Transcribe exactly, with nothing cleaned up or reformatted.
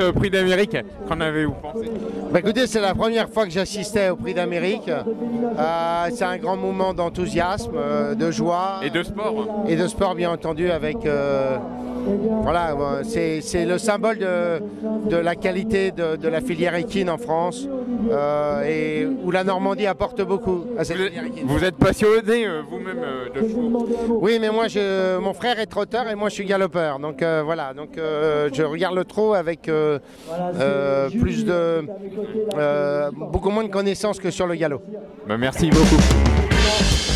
ce Prix d'Amérique. Qu'en avez-vous pensé? Bah écoutez, c'est la première fois que j'assistais au Prix d'Amérique. Euh, c'est un grand moment d'enthousiasme, euh, de joie. Et de sport. Et de sport, bien entendu, avec... Euh, voilà, c'est le symbole de, de la qualité de, de la filière équine en France, euh, et où la Normandie apporte beaucoup à cette vous filière équine. Vous êtes passionné euh, vous-même euh, de chevaux? Oui, mais moi, je, mon frère est trotteur et moi, je suis galopeur. Donc euh, voilà, donc euh, je regarde le trot avec euh, euh, plus de, euh, beaucoup moins de connaissances que sur le galop. Bah, merci beaucoup.